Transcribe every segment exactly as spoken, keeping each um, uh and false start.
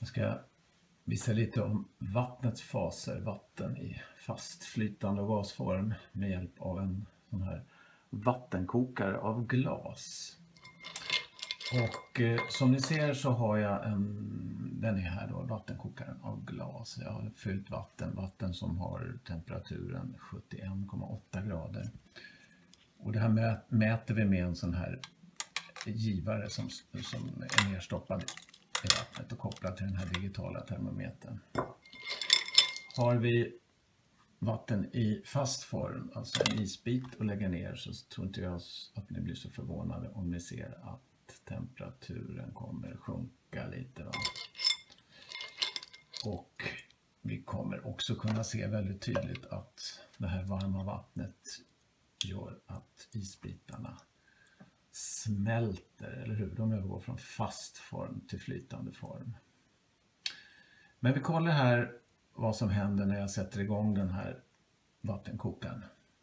Jag ska visa lite om vattnets faser, vatten i fastflytande och gasform med hjälp av en sån här vattenkokare av glas. Och eh, som ni ser så har jag en, den är här då, vattenkokaren av glas. Jag har fyllt vatten, vatten som har temperaturen sjuttioen komma åtta grader. Och det här mäter vi med en sån här givare som, som är nerstoppad i vattnet och kopplad till den här digitala termometern. Har vi vatten i fast form, alltså en isbit, och lägger ner, så tror inte jag att ni blir så förvånade om ni ser att temperaturen kommer sjunka lite. Va? Och vi kommer också kunna se väldigt tydligt att det här varma vattnet gör att isbitarna smälter, eller hur? De övergår från fast form till flytande form. Men vi kollar här vad som händer när jag sätter igång den här vattenkokaren.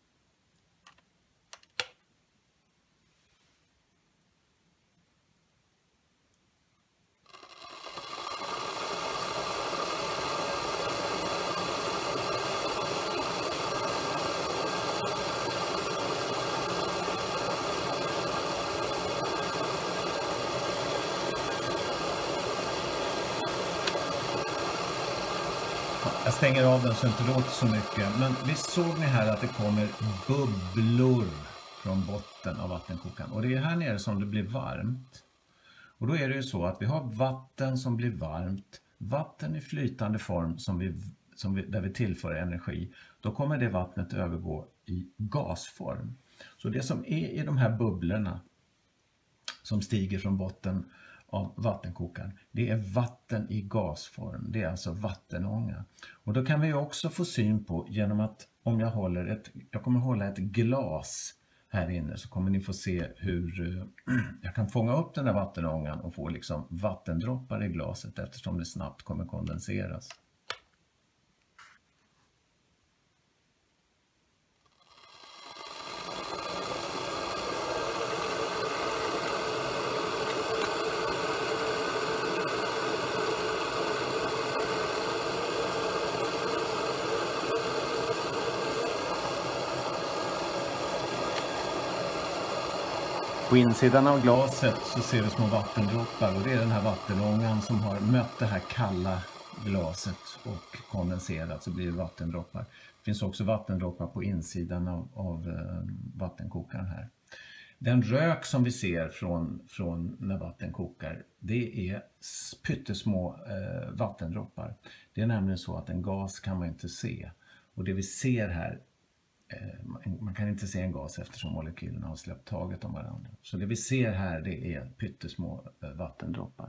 Jag stänger av den så det inte låter så mycket. Men visst såg ni här att det kommer bubblor från botten av vattenkokaren. Och det är här nere som det blir varmt. Och då är det ju så att vi har vatten som blir varmt. Vatten i flytande form som vi, som vi, där vi tillför energi. Då kommer det vattnet övergå i gasform. Så det som är i de här bubblorna som stiger från botten av vattenkokaren, det är vatten i gasform. Det är alltså vattenånga. Och då kan vi också få syn på genom att om jag håller ett, jag kommer hålla ett glas här inne, så kommer ni få se hur jag kan fånga upp den här vattenångan och få liksom vattendroppar i glaset eftersom det snabbt kommer kondenseras. På insidan av glaset så ser vi små vattendroppar, och det är den här vattenångan som har mött det här kalla glaset och kondenserat, så blir det vattendroppar. Det finns också vattendroppar på insidan av, av eh, vattenkokaren här. Den rök som vi ser från, från när vatten kokar, det är pyttesmå eh, vattendroppar. Det är nämligen så att en gas kan man inte se. Och det vi ser här, man kan inte se en gas eftersom molekylerna har släppt taget om varandra. Så det vi ser här, det är pyttesmå vattendroppar.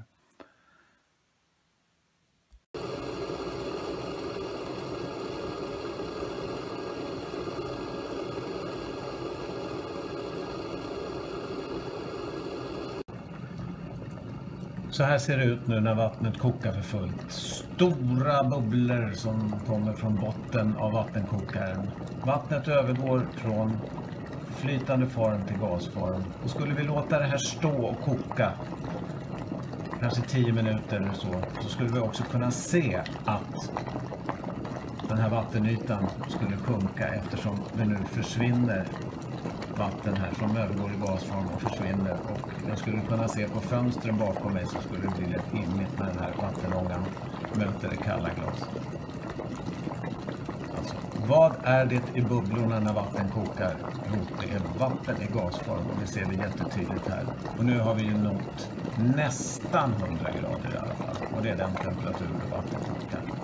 Så här ser det ut nu när vattnet kokar för fullt. Stora bubblor som kommer från botten av vattenkokaren. Vattnet övergår från flytande form till gasform. Och skulle vi låta det här stå och koka kanske tio minuter eller så, så skulle vi också kunna se att den här vattenytan skulle sjunka eftersom det nu försvinner vatten här som övergår i gasform och försvinner, och jag skulle kunna se på fönstren bakom mig så skulle det bli lätt immigt när den här vattenångan möter det kalla glaset. Alltså, vad är det i bubblorna när vatten kokar? Jo, det är vatten i gasform, och det ser vi jättetydligt här. Och nu har vi ju nått nästan hundra grader i alla fall, och det är den temperaturen vatten kokar.